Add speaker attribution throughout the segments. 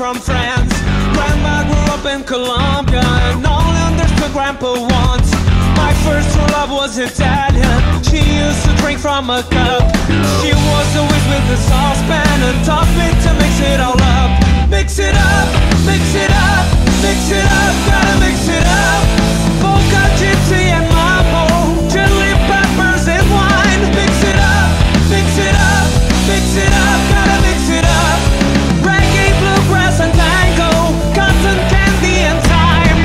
Speaker 1: from France. Grandma grew up in Colombia and only understood Grandpa once. My first true love was Italian. She used to drink from a cup. She was always with the saucepan and taught me to mix it all up. Mix it up, mix it up, mix it up, gotta mix it up. Polka, gypsy and mambo, chili peppers and wine. Mix it up, mix it up, mix it up, gotta mix it up. Reggae, bluegrass and tango, cotton candy and thyme.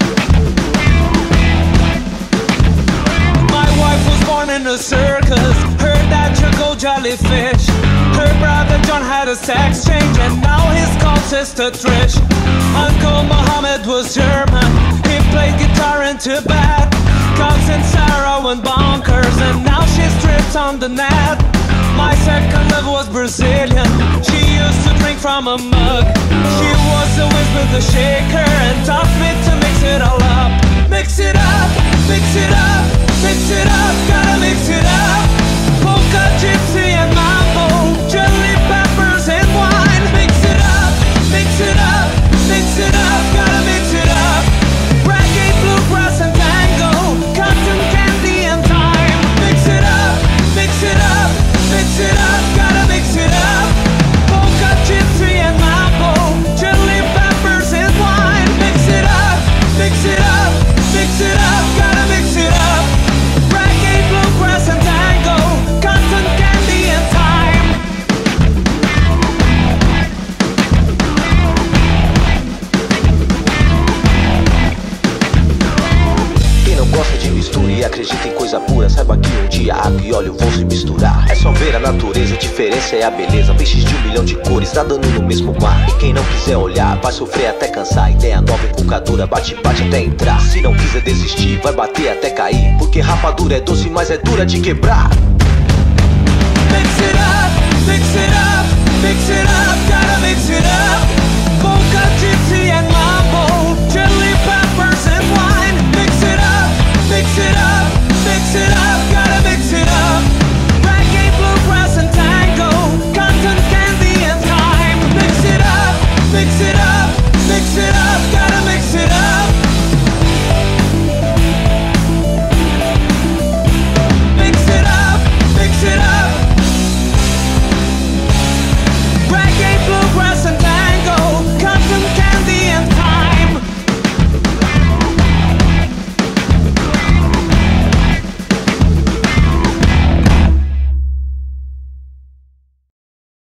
Speaker 1: My wife was born in a circus. Her dad juggled jellyfish. Her brother John had a sex change and now he's called Sister Trish. Uncle Mohammed was German. He played guitar in Tibet. Cousin Sarah went bonkers and now she's stripped on the net. My second love was Brazilian. She used to drink from a mug. She was always with a shaker and taught me to mix it all up. Mix it up, mix it up, mix it up, gotta mix it up. Polka, gypsy and mambo, chili peppers and wine. Mix it up, mix it up, mix it up, gotta mix it up. Reggae, bluegrass and tango, cotton candy and thyme. Mix it up, mix it up, mix it up, gotta mix it up. Polka, gypsy and mambo, chili peppers and wine. Mix it up, mix it up, mix it up, gotta mix it up. Reggae, bluegrass and tango, cotton candy and thyme.
Speaker 2: Quem não gosta de mistura e acredita em coisa pura, saiba que um dia água e óleo vão se misturar. É só ver a natureza, a diferença é a beleza. Peixes de 1 milhão de cores nadando no mesmo mar. E quem não quiser olhar vai sofrer até cansar. Ideia nova, invocadora, bate-bate até entrar. Se não quiser desistir, vai bater até cair. Porque rapadura é doce, mas é dura de quebrar.
Speaker 1: Mix it up, mix it up, mix it up, gotta mix it up.